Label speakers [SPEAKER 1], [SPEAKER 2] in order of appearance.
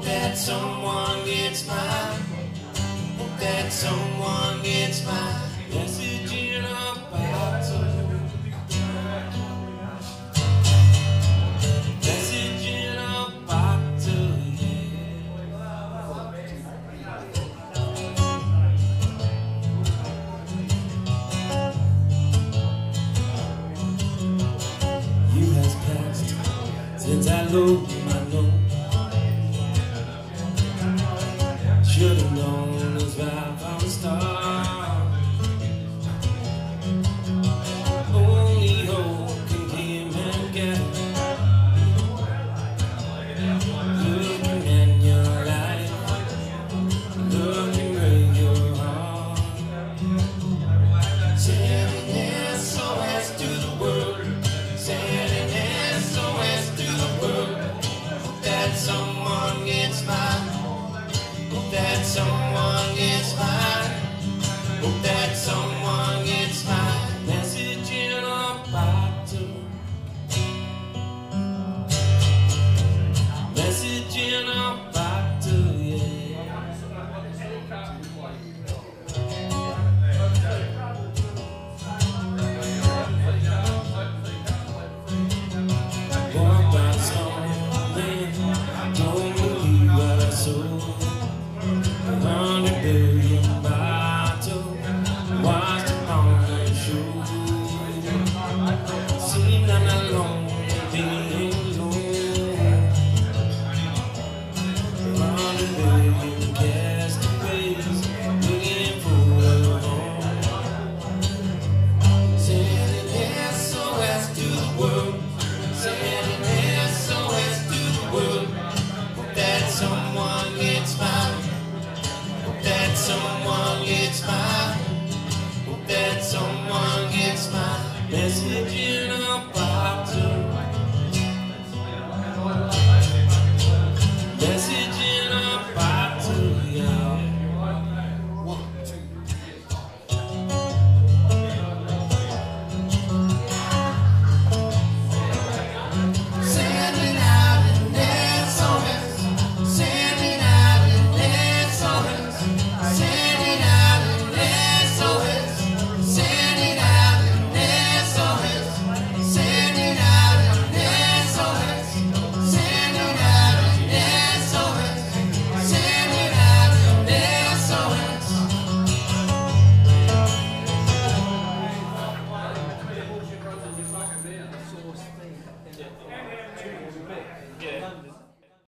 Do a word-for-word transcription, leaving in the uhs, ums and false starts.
[SPEAKER 1] that someone gets mine. Hope that someone gets my message in a bottle. Message in a bottle, yeah. You has passed since I looked my note. Should've known as right from the start. Only hope can give and get.